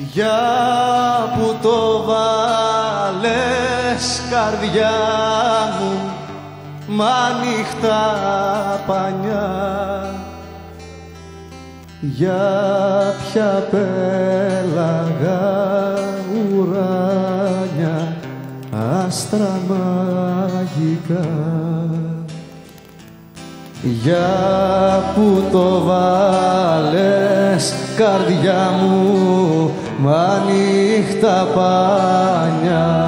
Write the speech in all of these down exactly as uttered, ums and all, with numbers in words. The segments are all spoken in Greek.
Για που το βάλες καρδιά μου μ' ανοιχτά πανιά, για ποια πέλαγα ουράνια άστρα μαγικά, για που το βάλες καρδιά μου μ' ανοιχτά πανιά.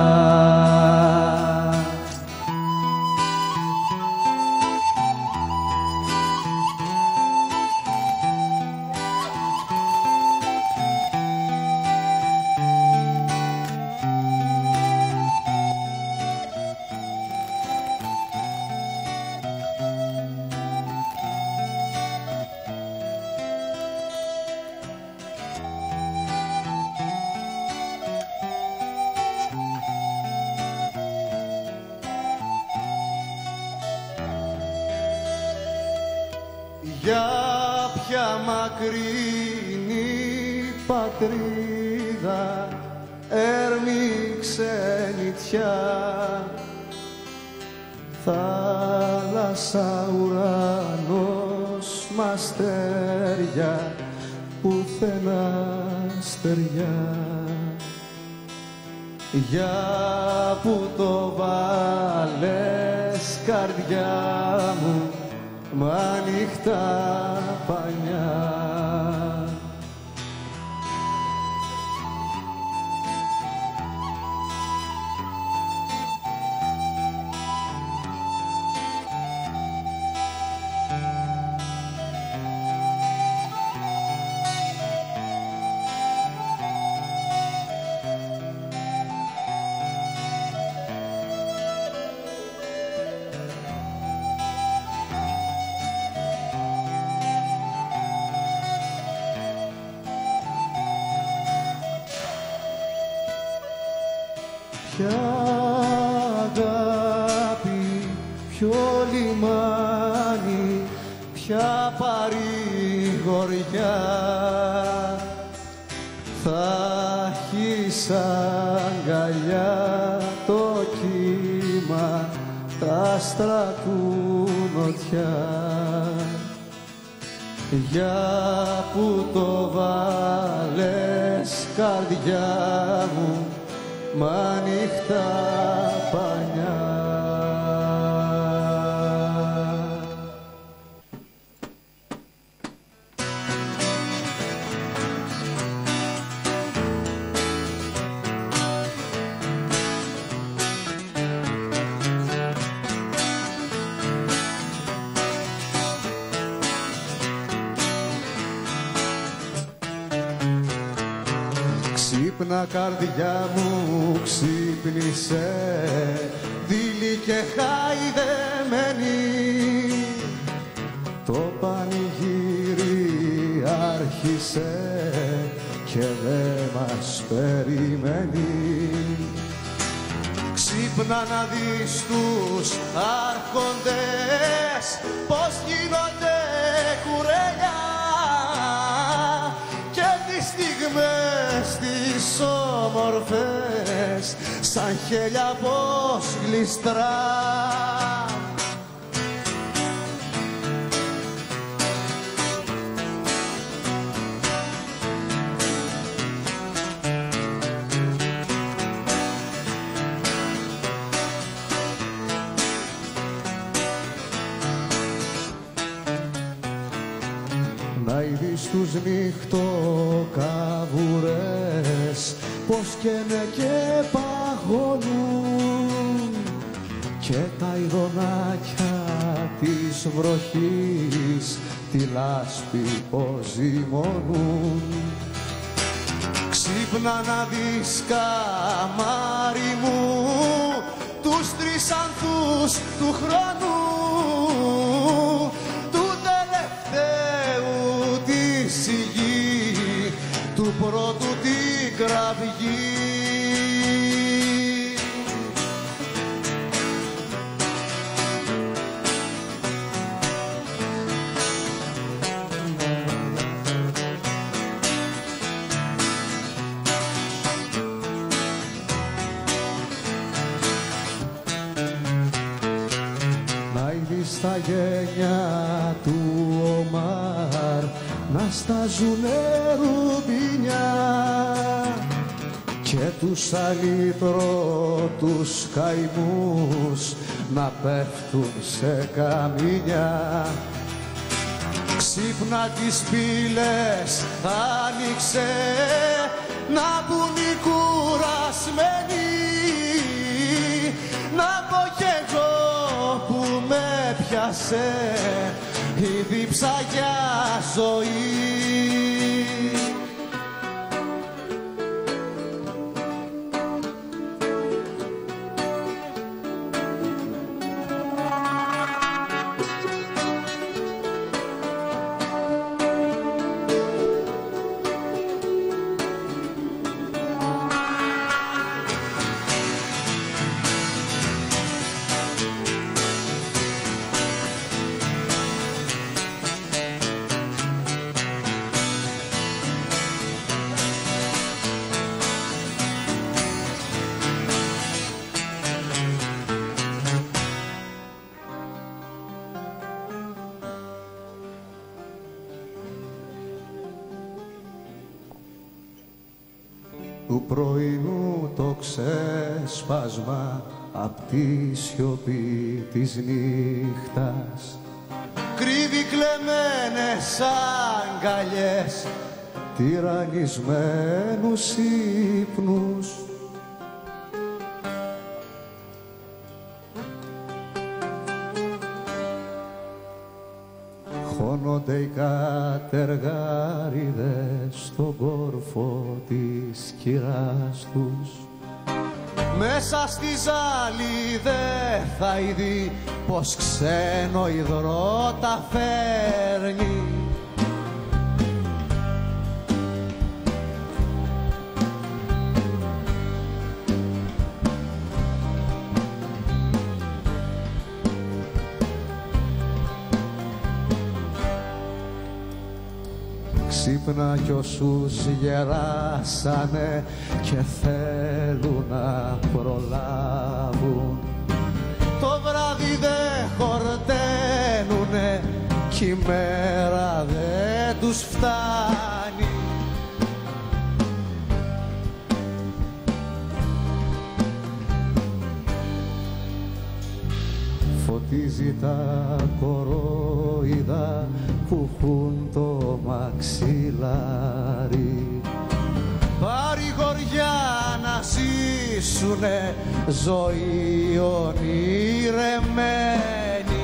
Για ποια μακρινή πατρίδα έρμη ξενιτιά, θάλασσα, ουρανός, μαστέρια, πουθενά στεριά, για που το βάλες καρδιά μου μ' ανοιχτά πανιά. Ποια αγάπη, ποιο λιμάνι, ποια παρηγοριά θα έχεις αγκαλιά το κύμα, τα άστρα του νοτιά, για που το βάλες καρδιά μου μ' ανοιχτά πανιά. Ξύπνα καρδιά μου, ξύπνησε, δειλή και χαϊδεμένη, το πανηγύρι άρχισε και δε μας περιμένει. Ξύπνα να δεις τους άρχοντες πως γίνονται κουρέλια και τις στιγμές τις όμορφες σαν χέλια πως γλιστρά. Να ειδείς τους νύχτοκαβουρές πως καίνε και παγώνουν και τα ειδονάκια της βροχής τη λάσπη πως ζυμώνουν. Ξύπνα να δεις καμάρι μου τους τρεις ανθούς του χρόνου, του πρώτου την κραυγή. στα γένια του Ομάρ να στάζουνε ρουμπινιά και τους αλήτρωτους καημούς να πέφτουν σε καμίνια. Ξύπνα τις πύλες, άνοιξε να μπουν οι κουρασμένοι, να πω κι εγώ που με πιάσε η δίψα για ζωή. Του πρωινού το ξέσπασμα απ' τη σιωπή της νύχτας κρύβει κλεμμένες αγκαλιές, τυραννισμένους ύπνους. Χώνονται οι κατεργάριδες στον κόρφο της κυράς τους. Μέσα στη ζάλη δε θα ειδεί πως ξένο υδρότα φέρνει. Ξύπνα κι όσους γεράσανε και θέλουν να προλάβουν, το βράδυ δε χορταίνουνε κι η μέρα δε τους φτάνει. Φωτίζει τα κορόιδα που έχουν το μαξιλάρι, παρηγοριά να ζήσουνε ζωή ονειρεμένη.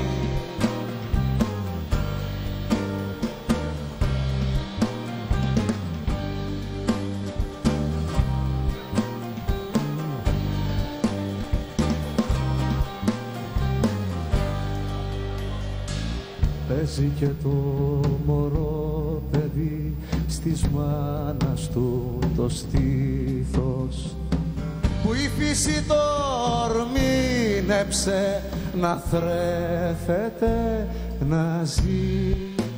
Παίζει και το μωρό παιδί στις μάνας του το στήθος, που η φύση το ορμήνεψε να θρέφεται να ζει.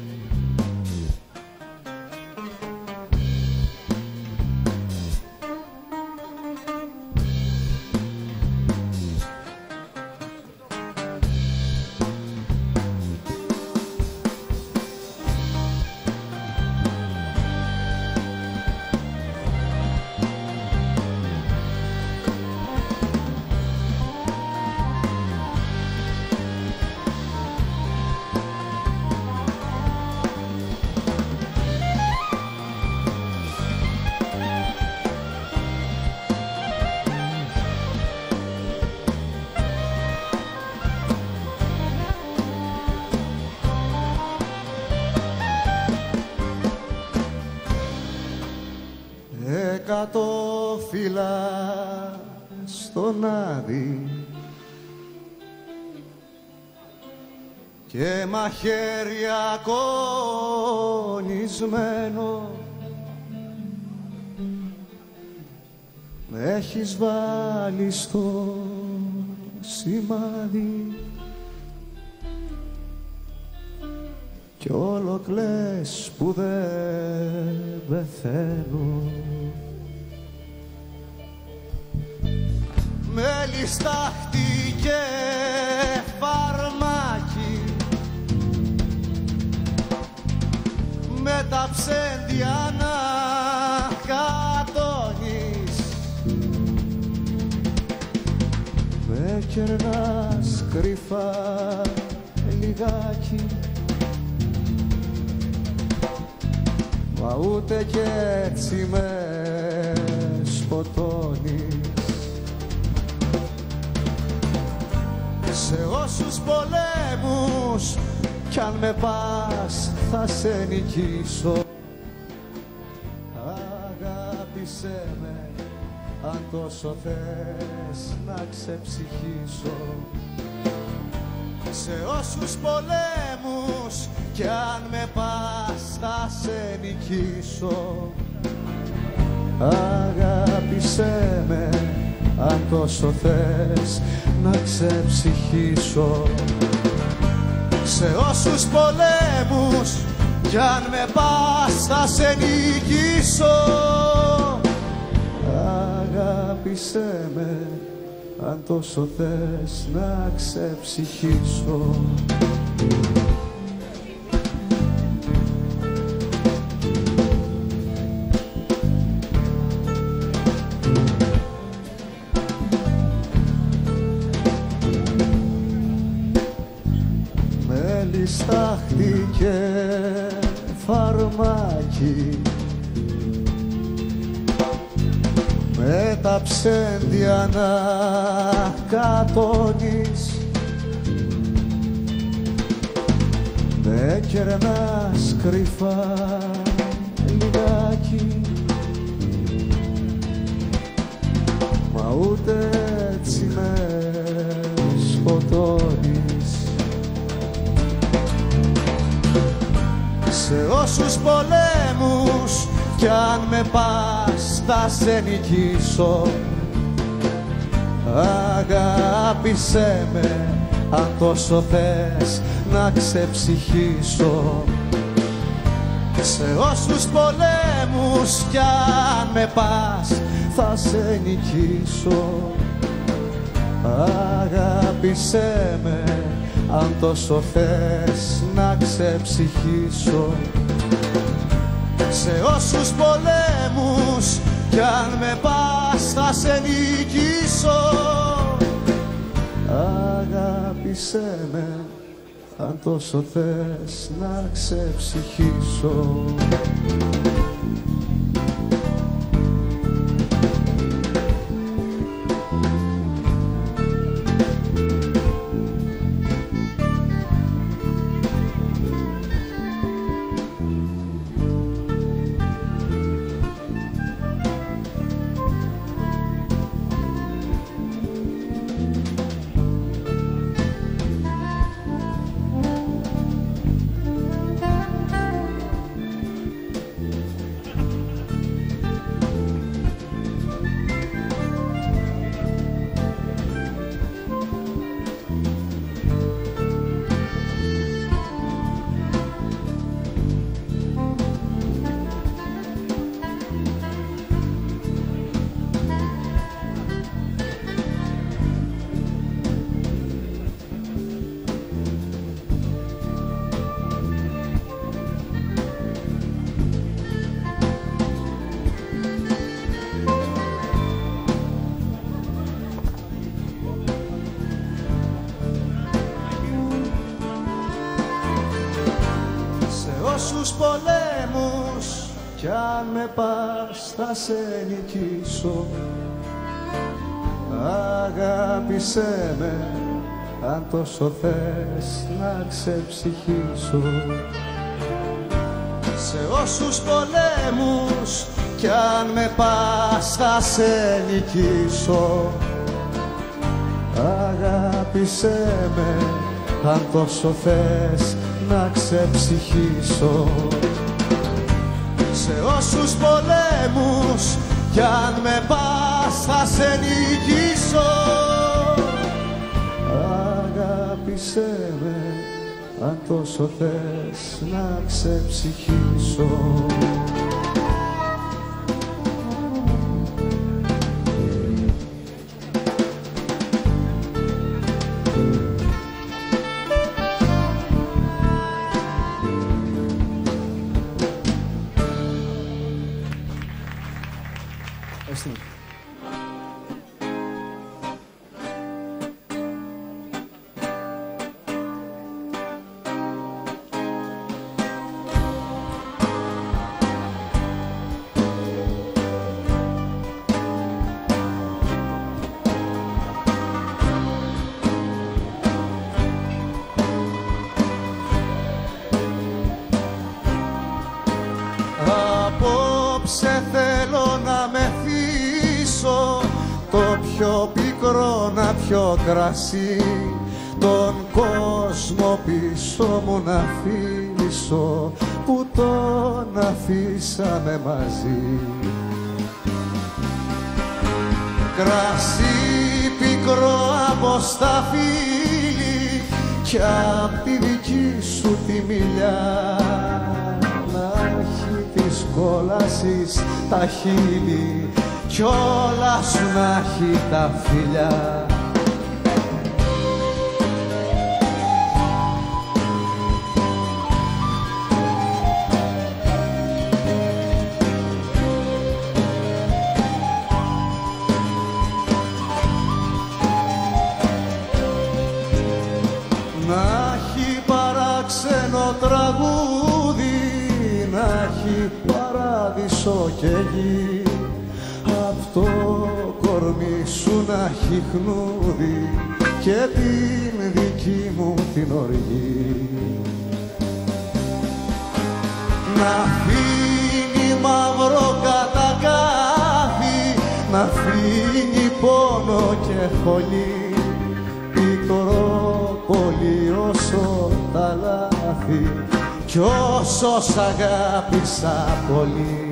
Εκατό φύλλα στον άδει και μαχαίρι ακονισμένο, με έχεις βάλει στο σημάδι κι όλο κλαις που δεν πεθαίνω. Μέλι, στάχτη και φαρμάκι τα ψέντια να κατώνεις, με κερνάς κρυφά λιγάκι, μα ούτε κι έτσι με σκοτώνεις. Σε όσους πολέμους κι αν με πας θα σε νικήσω. Αγάπησέ με αν τόσο θες να ξεψυχήσω. Σε όσους πολέμους κι αν με πας θα σε νικήσω. Αγάπησέ με αν τόσο θες να ξεψυχήσω. Σε όσους πολέμους κι αν με πας θα σε νικήσω. Αγάπησέ με αν τόσο θες να ξεψυχήσω. Στάχτη και φαρμάκι, με τα ψέντια να κατώνεις, με κερνάς κρυφά λιγάκι, μα ούτε έτσι με σκοτώνεις. Σε όσους πολέμους κι αν με πας θα σε νικήσω. Αγάπησέ με αν τόσο θες να ξεψυχήσω. Σε όσους πολέμους κι αν με πας θα σε νικήσω. Αγάπησέ με αν τόσο θες να ξεψυχήσω. Σε όσους πολέμους κι αν με πας θα σε νικήσω. Αγάπησέ με αν τόσο θες να ξεψυχήσω. Όσους πολέμους κι αν με πας θα σε νικήσω. Αγάπησέ με αν τόσο θες να ξεψυχήσω. Σε όσους πολέμους κι αν με πας θα σε νικήσω. Αγάπησέ με αν τόσο θες να ξεψυχήσω. Σε όσους πολέμους κι αν με πας θα σε νικήσω. Αγάπησέ με αν τόσο θες να ξεψυχήσω. Ευχαριστούμε. Απόψε θέλω να μεθύσω το πιο πικρό να πιω κρασί, τον κόσμο πίσω μου να αφήσω που τον αφήσαμε μαζί. Κρασί πικρό από στα φίλη κι απ' τη δική σου τη μιλιά, να έχει της κόλασης τα χείλη κι όλα σου να έχει τα φιλιά. Να έχει παράξενο τραγούδι, να έχει παράδεισο και γη, απ' το κορμί σου να έχει χνούδι και την δική μου την οργή. Να αφήνει μαύρο κατακάθι, να αφήνει πόνο και χολή, πικρό πολύ όσο τα λάθη κι όσο σ' αγάπησα πολύ.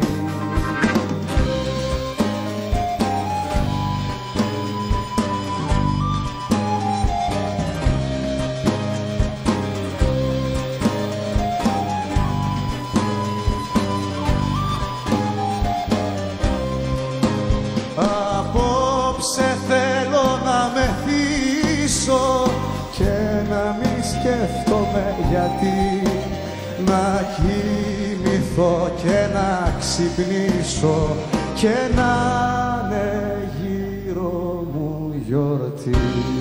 Απόψε θέλω να μεθύσω και να μη σκέφτομαι γιατί, να κοιμηθώ και να ξυπνήσω και να είναι γύρω μου γιορτή.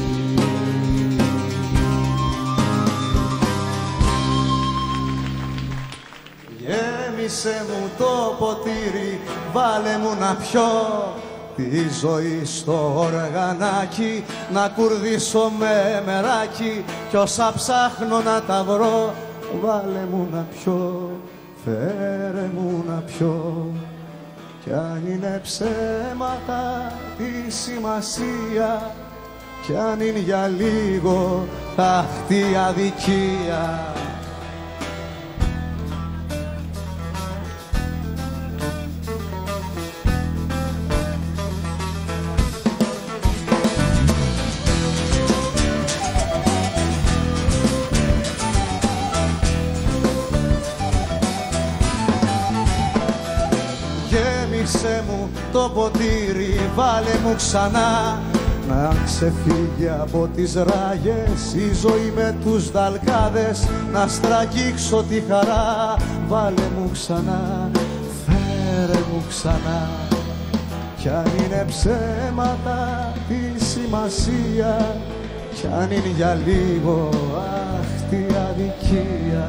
Γέμισε μου το ποτήρι, βάλε μου να πιω τη ζωή στο οργανάκι, να κουρδίσω με μεράκι κι όσα ψάχνω να τα βρω, βάλε μου να πιω, φέρε μου να πιω. Κι αν είναι ψέματα τη σημασία, κι αν είναι για λίγο, αχ τι αδικία. Γέμισε μου το ποτήρι, βάλε μου ξανά, να ξεφύγει από τις ράγες η ζωή με τους δαλκάδες, να στραγγίξω τη χαρά. Βάλε μου ξανά, φέρε μου ξανά. Κι αν είναι ψέματα τη σημασία, κι αν είναι για λίγο, αχ τι αδικία.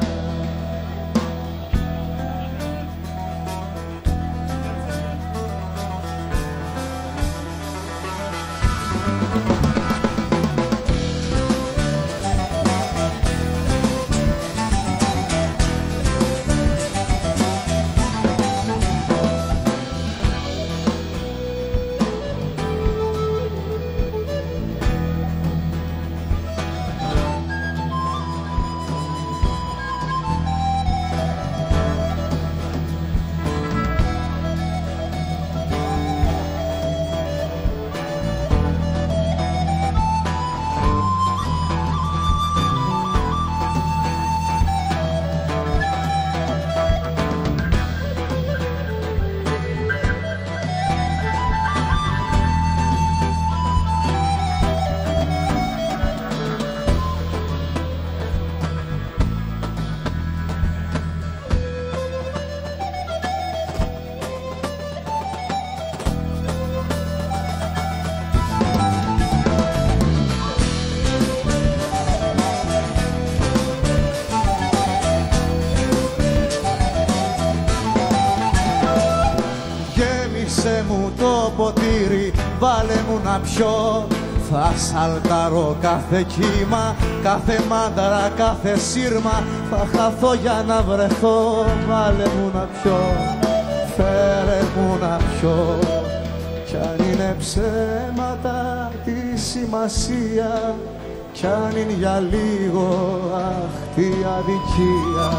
μου το ποτήρι, βάλε μου να πιω. Θα σαλτάρω κάθε κύμα, κάθε μάνταρα, κάθε σύρμα. Θα χαθώ για να βρεθώ, βάλε μου να πιω. Φέρε μου να πιω. Κι αν είναι ψέματα τη σημασία, κι αν είναι για λίγο, αχ, τι αδικία.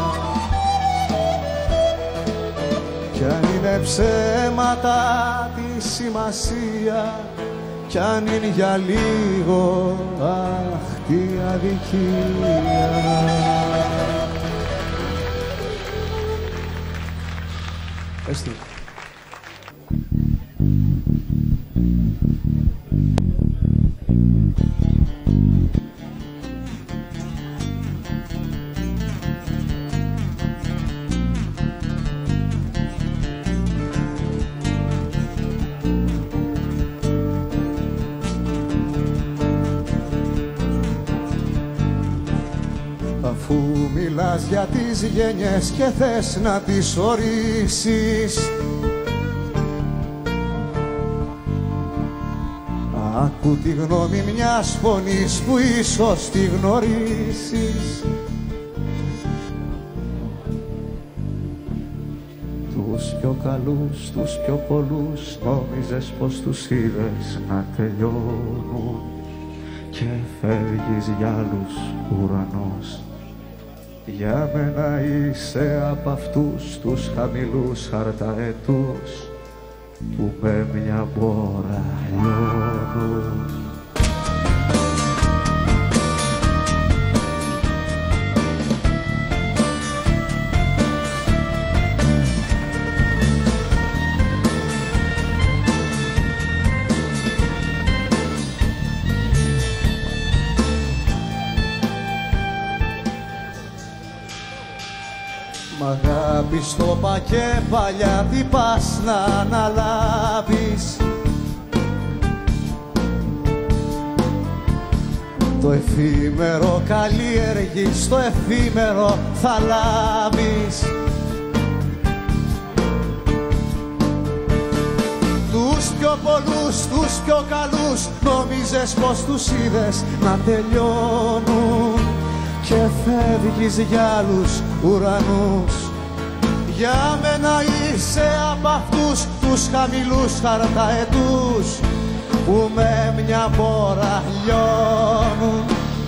Κι αν είναι ψέματα τη σημασία, κι αν είναι για λίγο, αχ, τι αδικία. Έστω. Αφού μιλάς για τις γενιές και θες να τις ορίσεις, άκου τη γνώμη μιας φωνής που ίσως τη γνωρίσεις. Τους πιο καλούς, τους πιο πολλούς νόμιζες πως τους είδες να τελειώνουν και φεύγεις για άλλους ουρανός. Για μένα είσαι απ' αυτούς τους χαμηλούς χαρταετούς που με μια μπόρα λιώνουν. Μ' αγάπη στο πα και παλιά τι πας να αναλάβεις. Το εφήμερο καλλιεργείς, το εφήμερο θα λάβεις. Τους πιο πολλούς, τους πιο καλούς νόμιζες πως τους είδες να τελειώνουν και φεύγεις για άλλους ουρανούς. Για μένα είσαι απ' αυτούς τους χαμηλούς χαρταετούς που με μια μπόρα λιώνουν.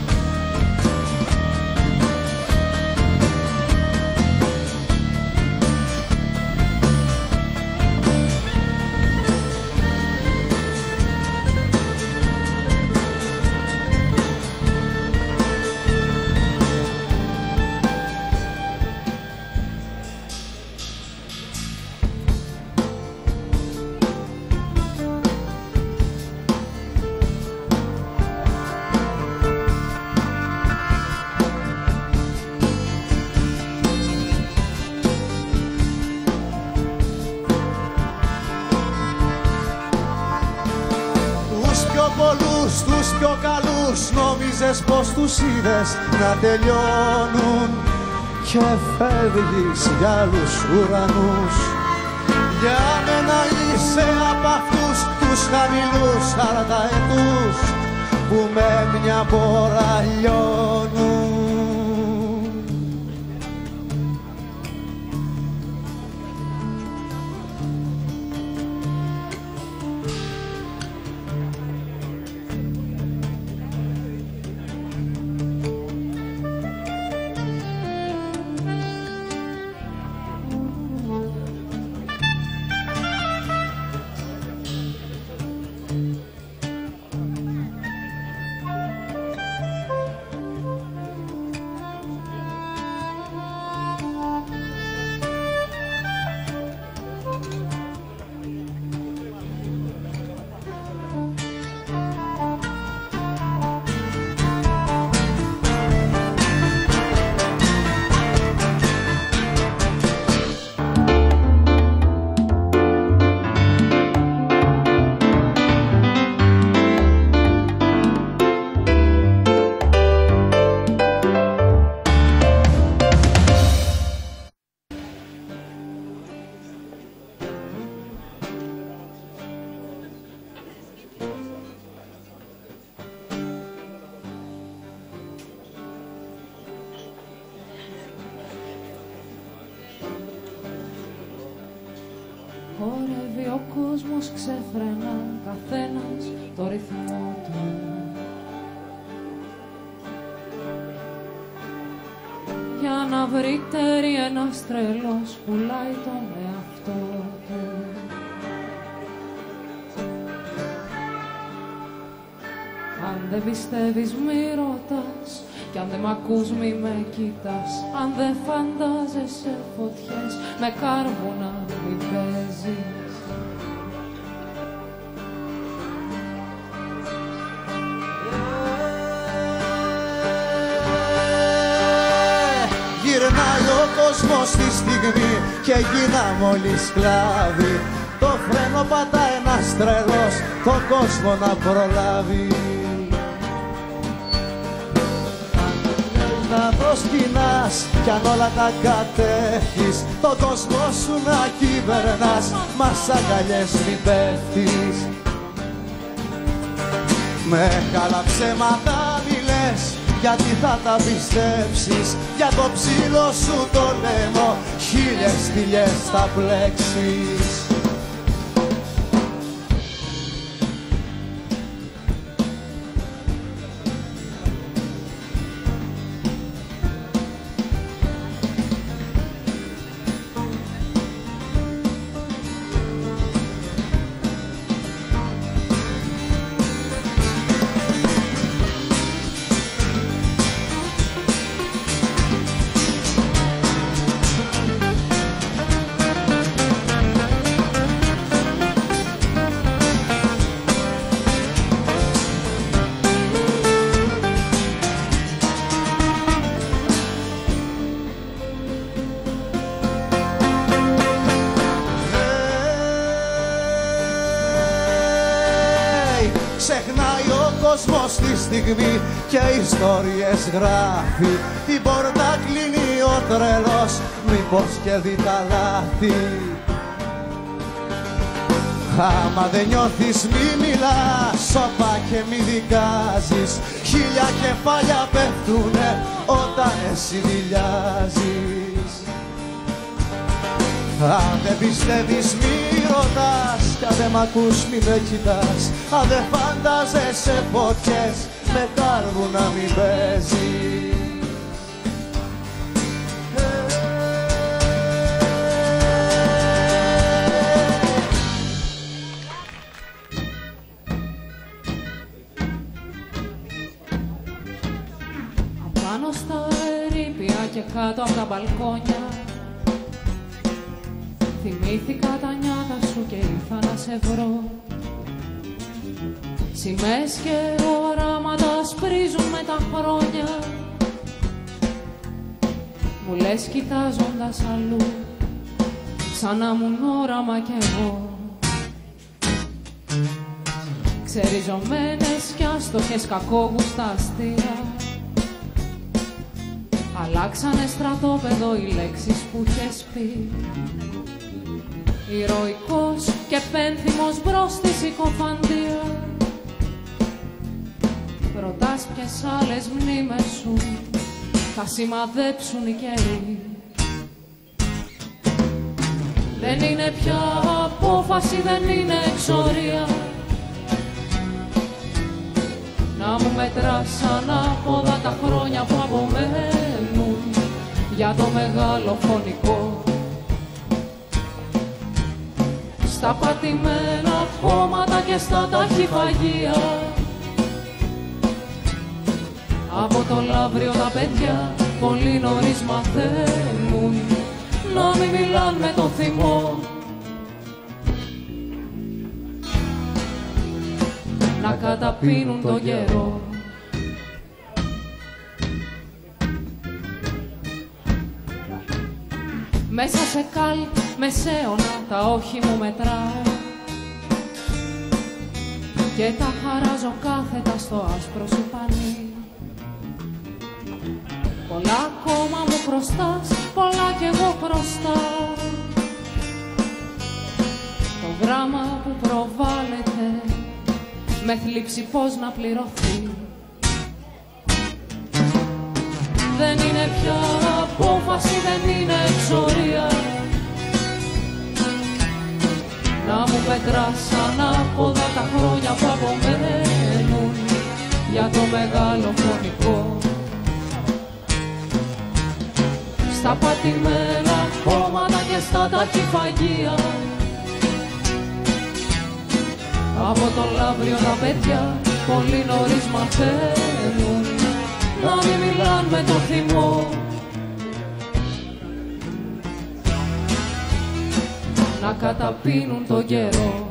Πολλούς, τους πιο καλούς νόμιζες πως τους είδες να τελειώνουν και φεύγεις για άλλους ουρανούς. Για μένα είσαι απ' αυτούς τους χαμηλούς χαρταετούς που με μια μπόρα λιώνουν. Χορεύει ο κόσμος ξεφρενά, καθένας το ρυθμό του. Για να βρει τέρι ένας τρελός πουλάει τον εαυτό του. Αν δεν πιστεύεις μη ρωτάς, κι αν δεν μ' ακούς μη με κοιτάς. Αν δεν φαντάζεσαι φωτιές, με κάρβουνα μη παίζεις. Γυρνάει ο κόσμος στη στιγμή και γίναμε όλοι σκλάβοι. Το φρένο πατάει ένας τρελός, τον κόσμο να προλάβει. Να το σκηνάς κι αν όλα τα κατέχεις, τον κόσμο σου να κυβερνάς, μα σ' αγκαλιές μη πέφτεις. Μεγάλα ψέματα μη λες, γιατί θα τα πιστέψεις. Για το ψήλο σου το λαιμό χίλιες στυλιές θα πλέξεις. Ξεχνάει ο κόσμος τη στιγμή και ιστορίες γράφει. Την πόρτα κλείνει ο τρελός, μήπως και δει τα λάθη. Άμα δεν νιώθεις μη μιλάς, σώπα και μη δικάζεις. Χίλια κεφάλια πέφτουνε όταν εσύ δειλιάζεις. Αν δεν πιστεύεις μη ρωτάς, κι αν δεν μ' ακούς μη με κοιτάς. Αν δεν φαντάζεσαι φωτιές, με κάρβουνα μη παίζεις. Απάνω στα ερείπια και κάτω από τα μπαλκόνια θυμήθηκα τα νιάτα σου και ήρθα να σε βρω. Σημαίες και οράματα σπρίζουν με τα χρόνια. Μου λες κοιτάζοντας αλλού, σαν να μουν όραμα κι εγώ. Ξεριζωμένες κι άστοχες κακόγουστα αστεία, αλλάξανε στρατόπεδο οι λέξεις που είχες πει. Ηρωικός και πένθυμος μπρος στη συκοφαντία. Ρωτάς ποιες άλλες μνήμες σου θα σημαδέψουν οι καιροί. Δεν είναι πια απόφαση, δεν είναι εξορία να μου μετράς ανάποδα τα χρόνια που απομένουν για το μεγάλο φωνικό. Στα πατημένα χώματα και στα ταχυφαγεία, από το λαύριο τα παιδιά πολύ νωρίς μαθαίνουν να μην μιλάν με το θυμό. Να καταπίνουν τον καιρό. Μέσα σε καλ μεσαίωνα τα όχι μου μετράω και τα χαράζω κάθετα στο άσπρο σου πανί. Πολλά ακόμα μου χρωστάς, πολλά κι εγώ χρωστάω. Το γράμμα που προβάλλεται με θλίψει πώς να πληρωθεί. Δεν είναι πια απόφαση, δεν είναι εξορία δέντρα σαν άποδα τα χρόνια που απομένουν για το μεγάλο φωνικό. Στα πατημένα χώματα και στα ταχυφαγεία, από το λαύριο τα παιδιά πολύ νωρίς μαθαίνουν να μην μιλάν με το θυμό, να καταπίνουν τον καιρό.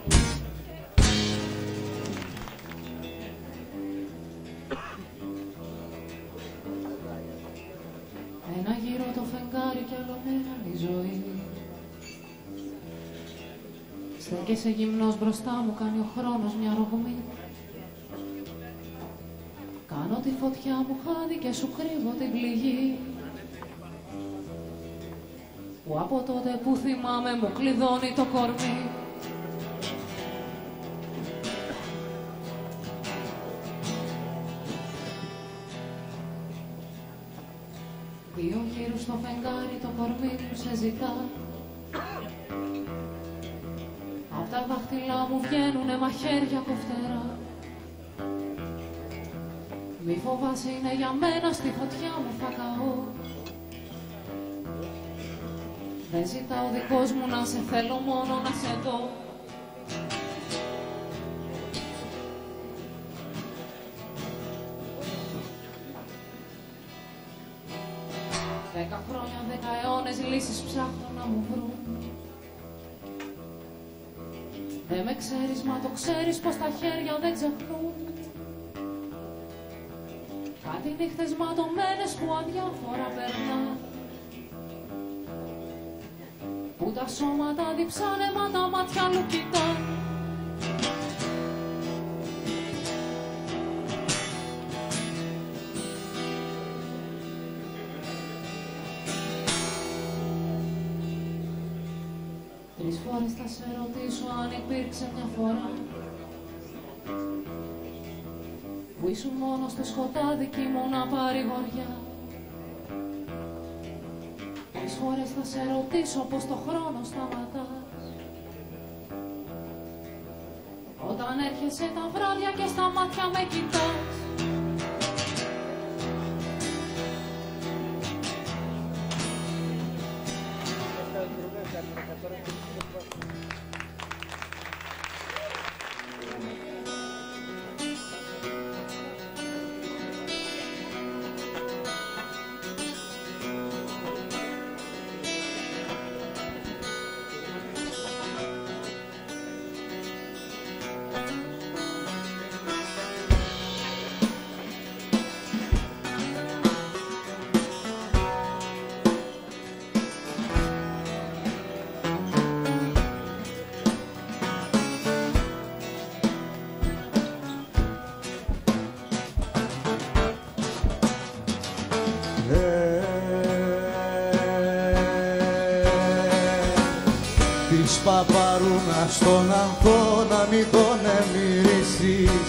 Ένα γύρο το φεγγάρι κι άλλο μέρα η ζωή. Στέκεσαι γυμνός μπροστά μου, κάνει ο χρόνος μια ρογμή. Κάνω τη φωτιά μου χάδι και σου κρύβω την πληγή που από τότε που θυμάμαι μου κλειδώνει το κορμί. Δύο γύρους στο φεγγάρι το κορμί μου σε ζητά. Απ' τα δάχτυλά μου βγαίνουνε μαχαίρια κοφτερά. Μη φοβάσαι, είναι για μένα, στη φωτιά μου θα καώ. Δεν ζητάω δικός μου να σε θέλω, μόνο να σε δω. Δέκα χρόνια, δέκα αιώνες λύσεις ψάχνω να μου βρουν. Δεν με ξέρεις, μα το ξέρεις πως τα χέρια δεν ξεχνούν. Κάτι νύχτες ματωμένες που αδιάφορα περνά, που τα σώματα διψάνε μα τα μάτια μου κοιτά. Τρεις φορές θα σε ρωτήσω αν υπήρξε μια φορά που ήσουν μόνο στο σκοτάδι κι ήμουν να παρηγοριά. Τρεις φορές θα σε ρωτήσω πως το χρόνο σταματάς όταν έρχεσαι τα βράδια και στα μάτια με κοιτάς. Παπαρούνα στον ανθό να μην τον εμμυρίσεις,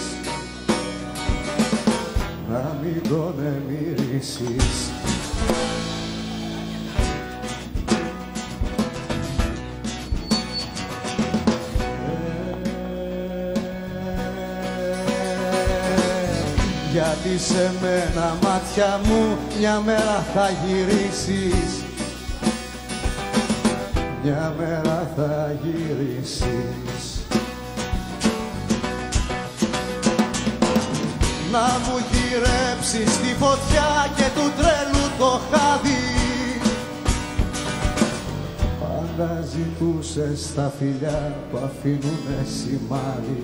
να μην τον εμμυρίσεις. Γιατί σε μένα μάτια μου μια μέρα θα γυρίσεις, μια μέρα θα γυρίσεις. Να μου γυρέψεις τη φωτιά και του τρέλου το χάδι. Πάντα ζητούσες τα φιλιά που αφήνουνε σημάδι.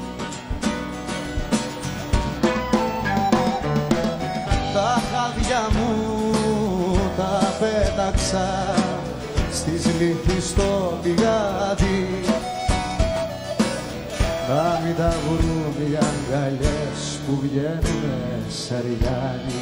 Τα χάδια μου τα πέταξα στις λύθεις στο πηγάδι, να μην τα βρουν οι αγκαλιές που βγαίνουνε σεριάνι.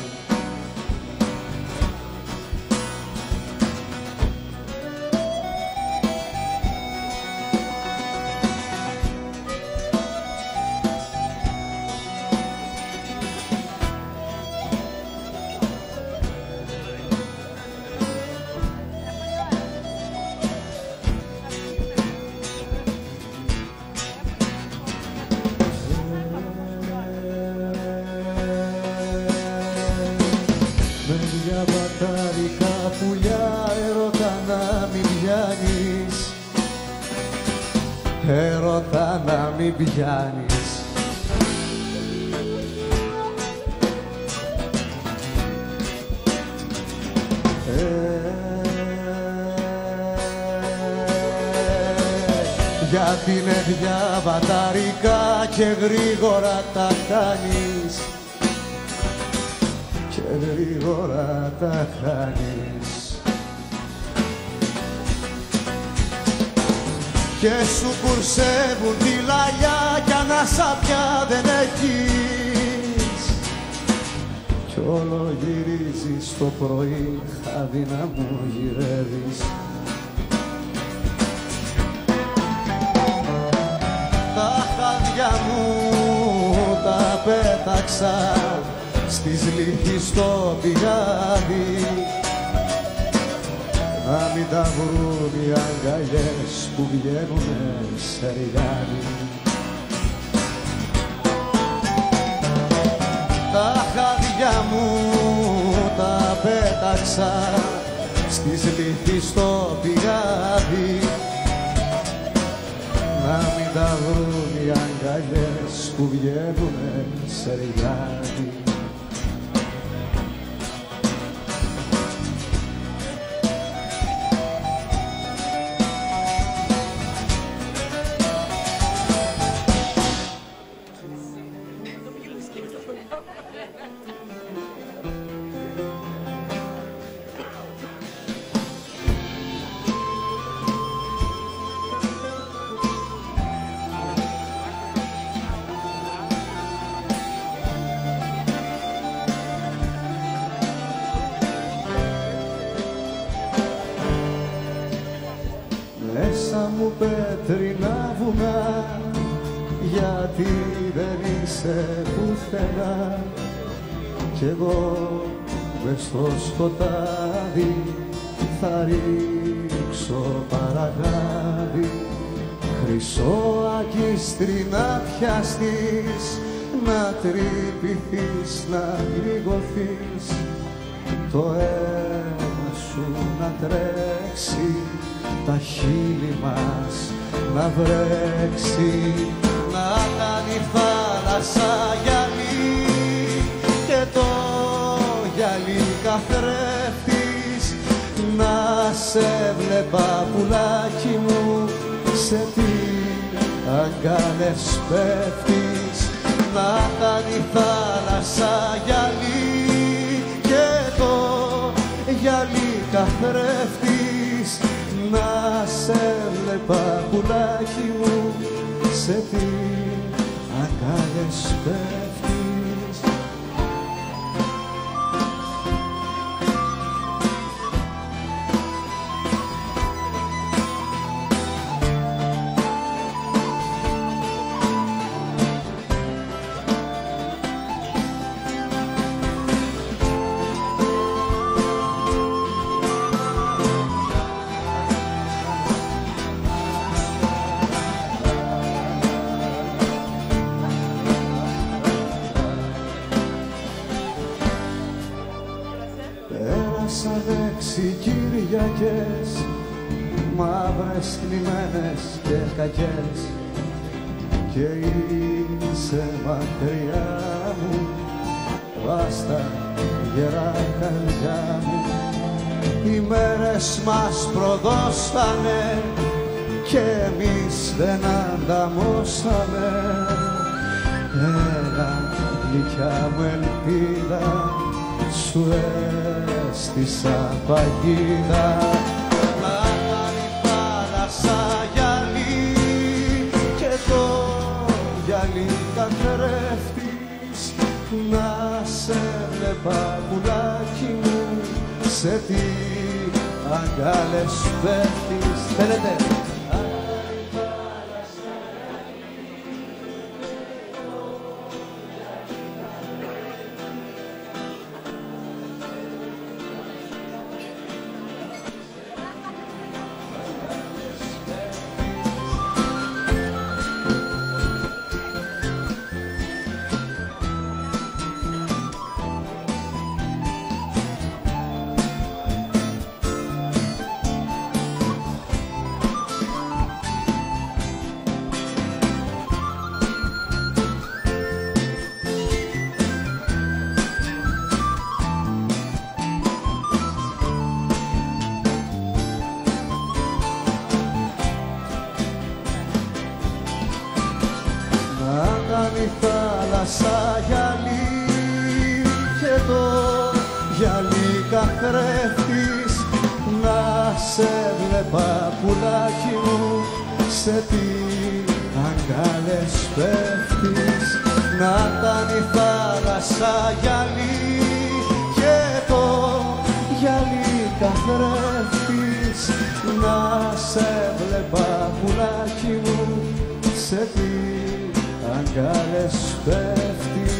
έρωτα να μην πιάνεις. Γιατί είναι διαβαταρικά και γρήγορα τα κάνεις, και γρήγορα τα χάνεις. Και σου κουρσεύουν τη λαγιά κι ανάσα πια δεν έχεις, κι όλο γυρίζεις το πρωί, χάδι να μου γυρεύεις. Μου τα πέταξα στις λύχεις στο πηγάδι, να μην τα βρουν οι αγκαλιές που βγαίνουνε σε ριγάδι. Τα χάδια μου τα πέταξα στις λύχεις στο πηγάδι, να μην τα βρουν οι αγκαλιές που βγαίνουνε σε ριγάδι. Μέσα μου πέτρινα βουνά, γιατί δεν είσαι πουθενά, κι εγώ μες στο σκοτάδι θα ρίξω παραγάδι. Χρυσό ακίστρι να πιαστείς, να τρυπηθείς, να πληγωθείς, το αίμα σου να τρέξει, τα χείλη μας να βρέξει, να κάνει θάλασσα γυαλί και το γυαλί καθρέφτης, να σε βλέπα πουλάκι μου, σε τι αγκάλες πέφτεις, να κάνει θάλασσα γυαλί και το γυαλί καθρέφτης, να σε βλέπα πουλάκι μου, σε τι αγκάλες πέφτεις. Πέρασαν έξι Κυριακές, μαύρες, θλιμμένες και κακές, και είσαι μακριά μου, βάστα γερά καρδιά μου. Οι μέρες μας προδώσανε και εμείς δεν ανταμώσαμε. Έλα γλυκιά μου ελπίδα, σου έστησα παγίδα, να κάνει θάλασσα γυαλί και το γυαλί καθρέφτης, να σε βλέπα πουλάκι μου, σε τι αγκάλες πέφτεις. Θέλετε? σαν γυαλί και το γυαλί καθρέφτης. Να σε βλέπα πουλάκι μου, σε τι αγκάλες πέφτεις. Να ήταν η θάλασσα γυαλί και το γυαλί καθρέφτης. Να σε βλέπα πουλάκι μου, σε τι αγκάλες πέφτεις.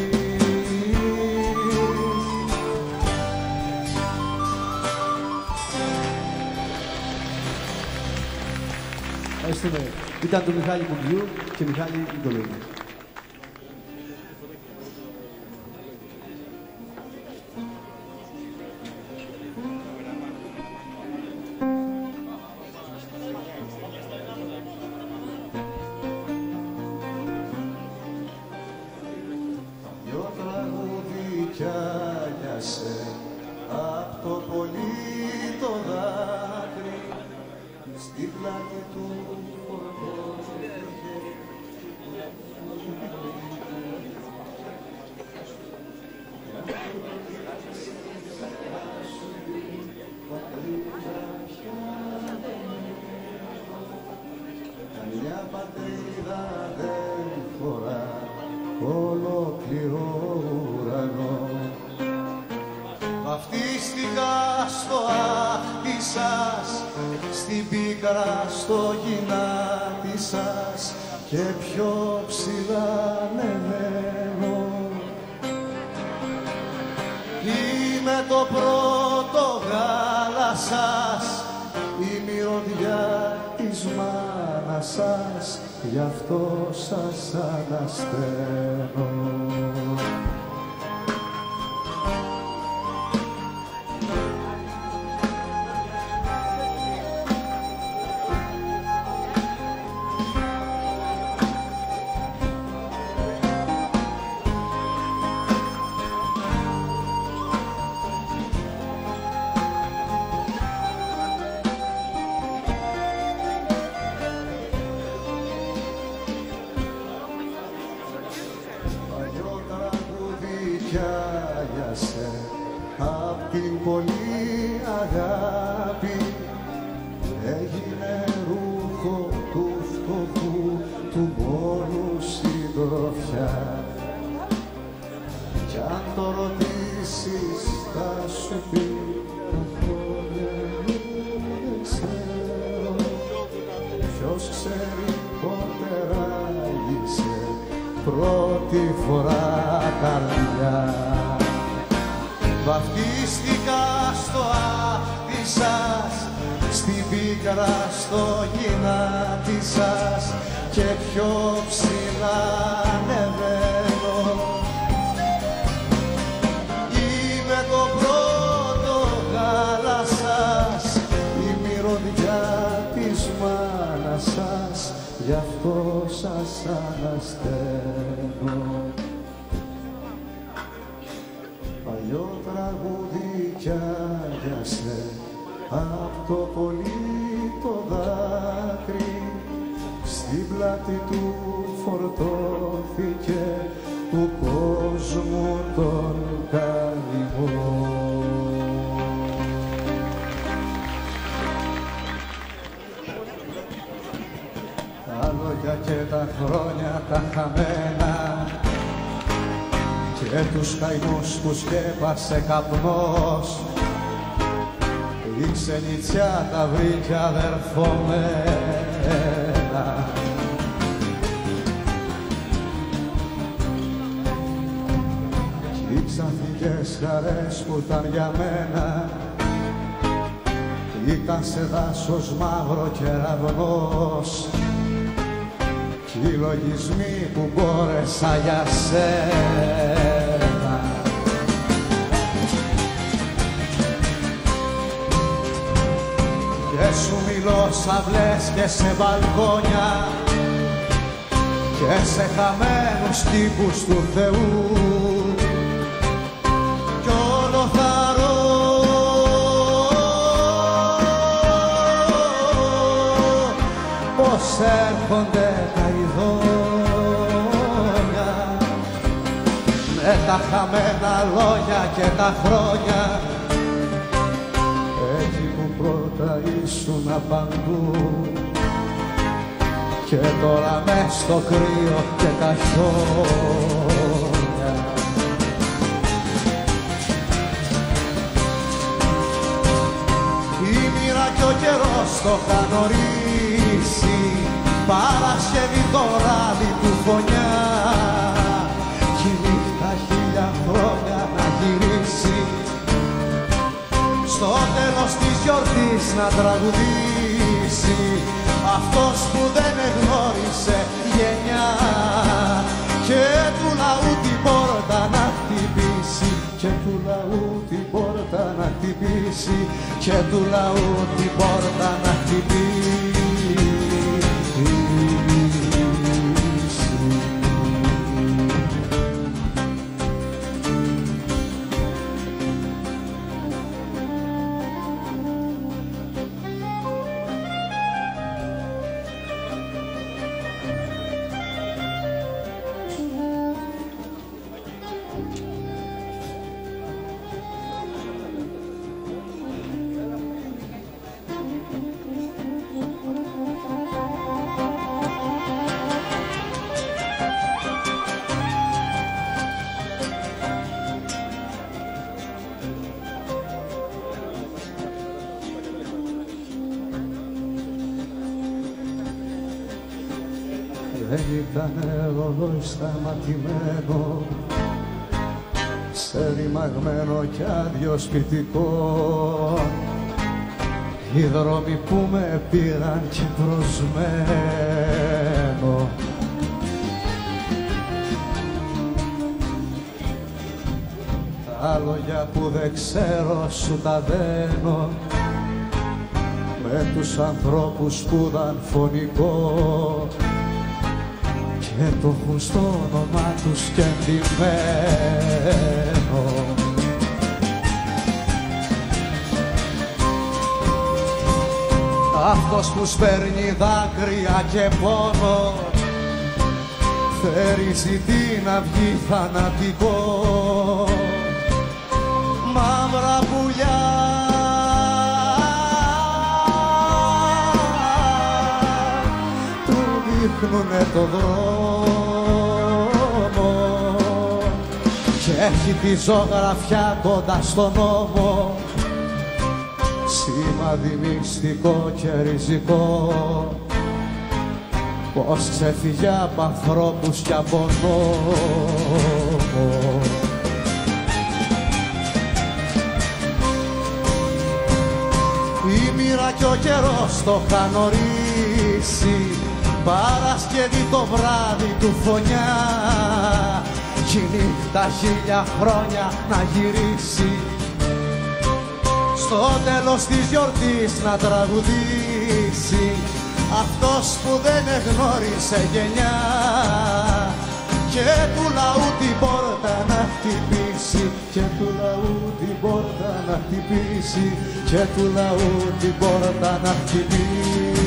Ευχαριστούμε. Ήταν το Μιχάλη Κουμπιού και Μιχάλη Νικολαίδη. Δυο τραγουδίκια νοιάσε απ' το πολύ το δάκρυ στην πλάτη του φορτώθηκε. Καμιά πατρίδα δεν φορά ολόκληρο ουρανό. Βαφτίστηκα στο άχτι σας, στην πίκρα στο γυνάτι σας και πιο ψηλά ανεβαίνω. Είμαι το πρώτο γάλα σας, η μυρωδιά της μάνας σας, γι' αυτό σας ανασταίνω. Πιάνιασε απ' την πολύ αγάπη, έγινε ρούχο του φτωχού, του μόνου συντροφιά. Κι αν το ρωτήσεις θα σου πει δεν ξέρω. Ποιος ξέρει πότε ράγισε πρώτη φορά καρδιά. Βαφτίστηκα στο άχτι σας, στην πίκρα στο γυνάτι σας και πιο ψηλά ανεβαίνω. Είμαι το πρώτο γάλα σας, η μυρωδιά της μάνας σας, γι' αυτό σας ανασταίνω. Παλιό τραγούδι κι άγιασε απ' το πολύ το δάκρυ, στην πλάτη του φορτώθηκε του κόσμου τον καημό. Τα λόγια και τα χρόνια τα χαμένα και τους καημούς που σκέπασε καπνός, η ξενιτσιά τα βρήκε αδερφωμένα. Κι οι ξαφνικές χαρές που ήταν για μένα ήταν σε δάσος μαύρο κεραυνός, κι οι λογισμοί που μπόρεσα για σένα. Και σου μιλώ σαυλές και σε μπαλκόνια και σε χαμένους τύπους του Θεού, κι όλο θαρώ πως έρχονται τα ειδόνια τα χαμένα λόγια και τα χρόνια, εκεί που πρώτα ήσουν παντού, και τώρα μες στο κρύο και τα χιόνια. Η μοίρα κι ο καιρός το είχαν ορίσει, Παρασκευή το βράδυ του φωνιά, κι η νύχτα χίλια χρόνια να γυρίσει, στο τέλος της γιορτής να τραγουδήσει, αυτός που δεν εγνώρισε γενιά, και του λαού την πόρτα να χτυπήσει, και του λαού την πόρτα να χτυπήσει, και του λαού την πόρτα να χτυπήσει. Δεν ήτανε ρολόι σταματημένο, σε ρημαγμένο κι άδειο σπιτικό, οι δρόμοι που με πήραν κι προσμένο. Τα λόγια που δεν ξέρω σου τα δένω, με τους ανθρώπους που ήταν φωνικό, και το έχουν στο όνομά τους και εντυμένο. Αυτός που σπέρνει δάκρυα και πόνο, θερίζει την αυγή θανατικό, μαύρα πουλιά δείχνουνε το δρόμο, και έχει τη ζωγραφιά κοντά στον νόμο, σημάδι μυστικό και ριζικό, πως ξέφυγε απ' ανθρώπους κι από νόμο. Η μοίρα κι ο καιρός το είχαν ορίσει, Παρασκευή το βράδυ του φωνιά, κι η νύχτα χίλια χρόνια να γυρίσει, στο τέλος της γιορτής να τραγουδήσει, αυτός που δεν εγνώρισε γενιά, και του λαού την πόρτα να χτυπήσει, και του λαού την πόρτα να χτυπήσει, και του λαού την πόρτα να χτυπήσει.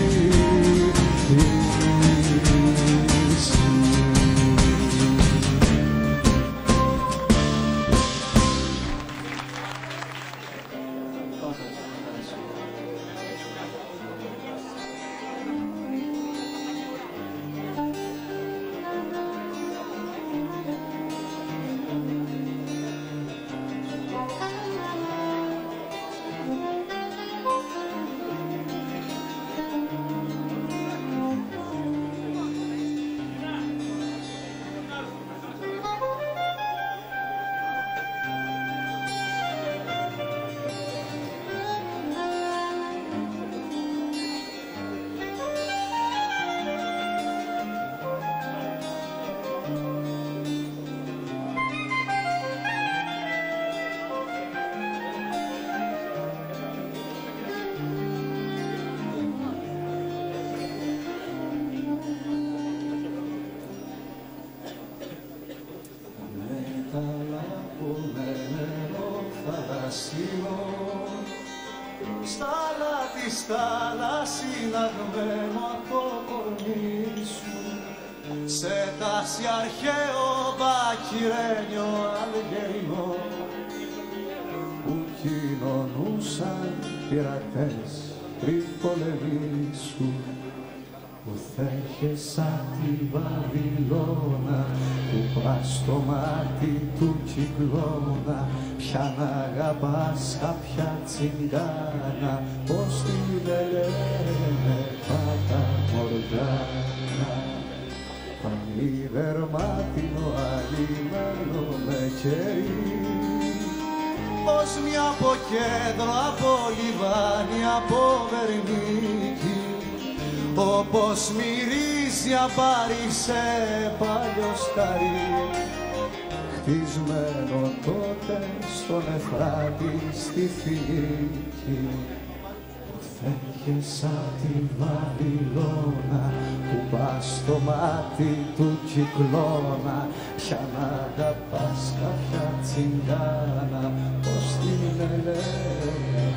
Στα λάθη θάλασσι ναγμένο το κορμί σου, σε τάση αρχαίο βακυρένιο αλγερινό που κοινωνούσαν πειρατές πριν πολεμήσουν, που θέχε σαν τη Βαβυλώνα που πας στο μάτι του κυκλώνα. Πια να αγαπάς κάποια τσιγκάνα, πως την λένε Πάτα Μοργάνα. Πανί δερμάτινο αλυμένο με κερί, ως μια από κέντρο, από λιβάνι, από Βερνίκη, όπως μυρίζει αμπάρι σε παλιό σκαρί, χτισμένο τότε στον Εφράτη στη Φινίκη, που φεύγε σαν τη Βαβυλώνα που πας στο μάτι του κυκλώνα. Πια να αγαπάς κάποια τσιγκάνα, πως την λένε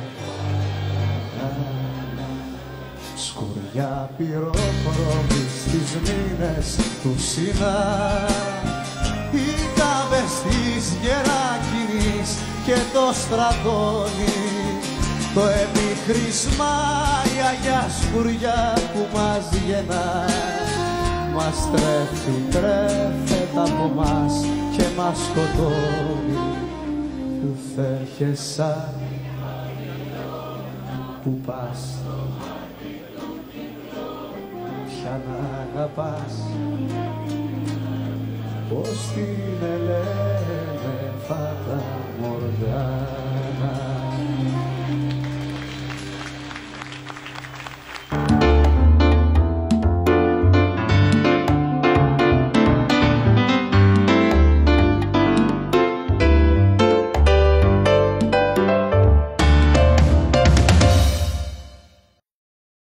σκουριά πυρόχρωμη στις μήνες του Σινά, οι τάβες της Γεράκινης και το στρατόνι, το επιχρήσμα η Αγιά Σκουριά που μας γεννά, μας τρέφει, τρέφεται από μας και μας σκοτώνει, που φέρχεσαι σαν που πας, πια να αγαπάς, πως την ελέγχει.